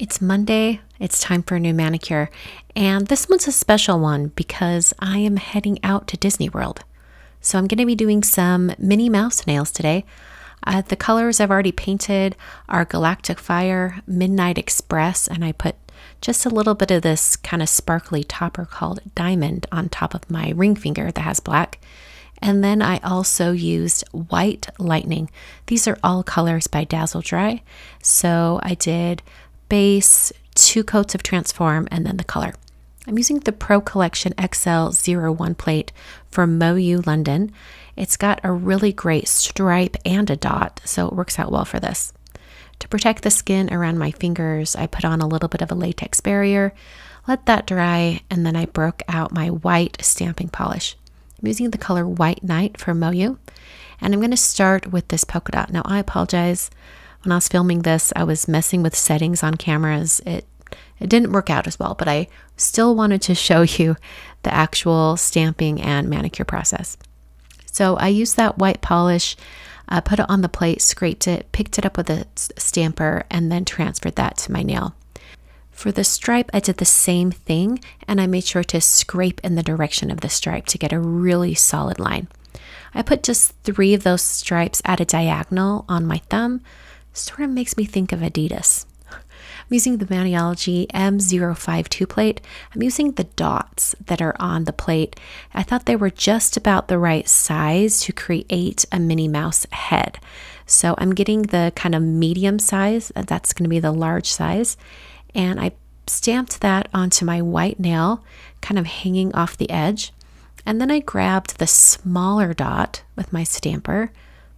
It's Monday, it's time for a new manicure, and this one's a special one because I am heading out to Disney World. So I'm going to be doing some Minnie Mouse nails today. The colors I've already painted are Galactic Fire, Midnight Express, and I put just a little bit of this kind of sparkly topper called Diamond on top of my ring finger that has black. And then I also used White Lightning. These are all colors by Dazzle Dry. So I did base, 2 coats of Transform, and then the color. I'm using the Pro Collection XL01 plate from MoYou London. It's got a really great stripe and a dot, so it works out well for this. To protect the skin around my fingers, I put on a little bit of a latex barrier, let that dry, and then I broke out my white stamping polish. I'm using the color White Night from MoYou, and I'm going to start with this polka dot. Now, I apologize. When I was filming this, I was messing with settings on cameras. It didn't work out as well, but I still wanted to show you the actual stamping and manicure process. So I used that white polish, put it on the plate, scraped it, picked it up with a stamper, and then transferred that to my nail. For the stripe, I did the same thing, and I made sure to scrape in the direction of the stripe to get a really solid line. I put just 3 of those stripes at a diagonal on my thumb. Sort of makes me think of Adidas. I'm using the Maniology M052 plate. I'm using the dots that are on the plate. I thought they were just about the right size to create a Minnie Mouse head. So I'm getting the kind of medium size, that's going to be the large size. And I stamped that onto my white nail, kind of hanging off the edge. And then I grabbed the smaller dot with my stamper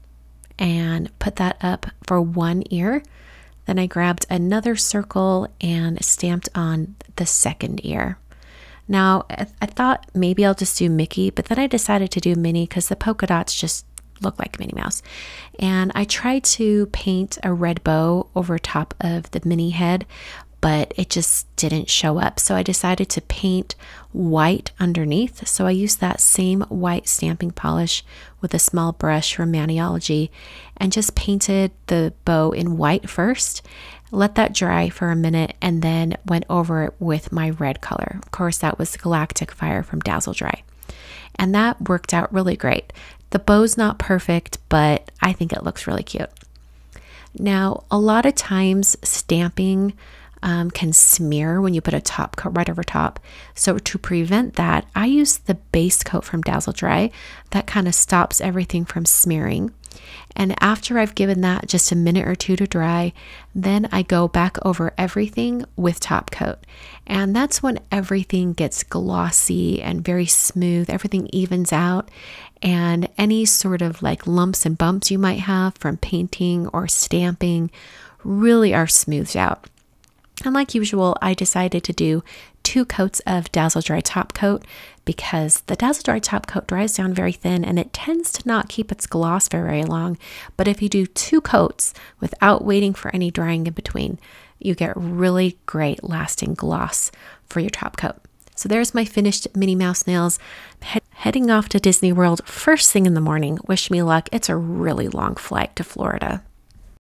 and put that up for one ear. Then I grabbed another circle and stamped on the second ear. Now, I thought maybe I'll just do Mickey, but then I decided to do Minnie because the polka dots just look like Minnie Mouse. And I tried to paint a red bow over top of the Minnie head, but it just didn't show up. So I decided to paint white underneath. So I used that same white stamping polish with a small brush from Maniology and just painted the bow in white first, let that dry for a minute, and then went over it with my red color. Of course, that was Galactic Fire from Dazzle Dry. And that worked out really great. The bow's not perfect, but I think it looks really cute. Now, a lot of times stamping can smear when you put a top coat right over top. So to prevent that, I use the base coat from Dazzle Dry. That kind of stops everything from smearing. And after I've given that just a minute or 2 to dry, then I go back over everything with top coat. And that's when everything gets glossy and very smooth. Everything evens out, and any sort of like lumps and bumps you might have from painting or stamping really are smoothed out. And like usual, I decided to do 2 coats of Dazzle Dry top coat because the Dazzle Dry top coat dries down very thin and it tends to not keep its gloss for very long. But if you do 2 coats without waiting for any drying in between, you get really great lasting gloss for your top coat. So there's my finished Minnie Mouse nails. Heading off to Disney World first thing in the morning. Wish me luck. It's a really long flight to Florida.